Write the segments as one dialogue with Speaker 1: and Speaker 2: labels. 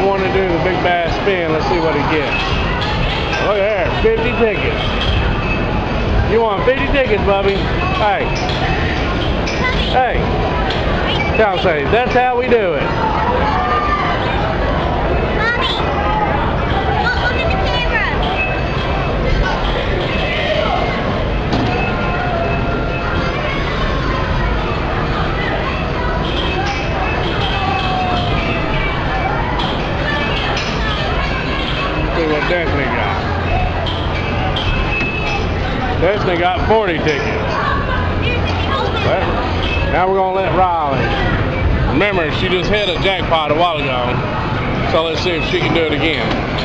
Speaker 1: want to do the big bass spin. Let's see what he gets. Look at there, 50 tickets. You want 50 tickets, Bubby? Hey. Hey. Tell him, say, that's how we do it.
Speaker 2: Mommy, look at the camera.
Speaker 1: See what Destiny got. Destiny got 40 tickets. Well, now we're going to let Riley. Remember, she just hit a jackpot a while ago. So let's see if she can do it again.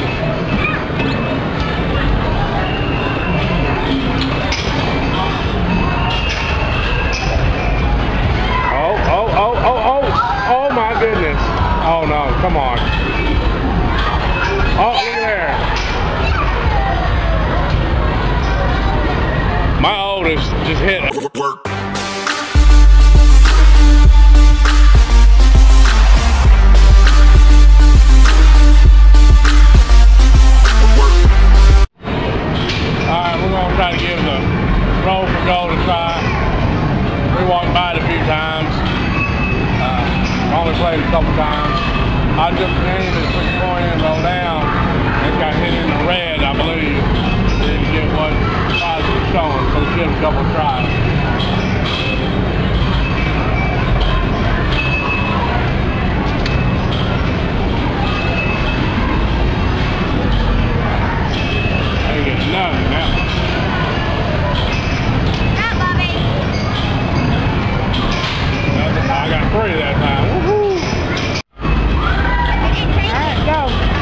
Speaker 1: Oh my goodness. Oh no, come on. Oh, look there. My oldest just hit it. Alright, we're going to try to give the roll for gold a try. We walked by it a few times. Only played a couple times. I jumped in and took the coin and rolled down. It got hit in the red, I believe. Didn't get what prize was showing, so let's give it a couple tries. I ain't getting nothing now.
Speaker 2: Not Bobby.
Speaker 1: I got 3 that time. Woohoo! Alright, go.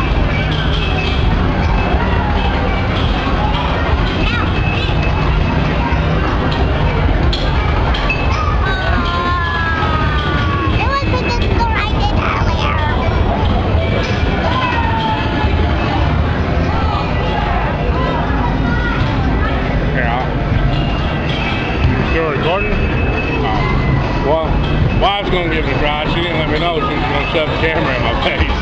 Speaker 2: It was the score I did earlier.
Speaker 1: Here, still recording? Well, wife's gonna give it a try. She didn't let me know she was gonna shove the camera in my face.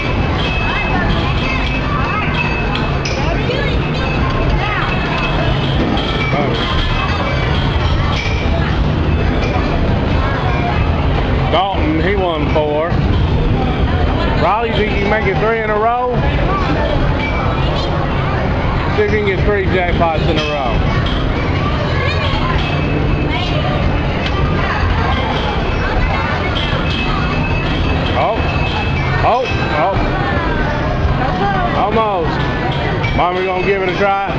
Speaker 1: Dalton, he won 4. Riley, you think you can make it 3 in a row? See if you can get 3 jackpots in a row. Oh. Almost. Mommy gonna give it a try?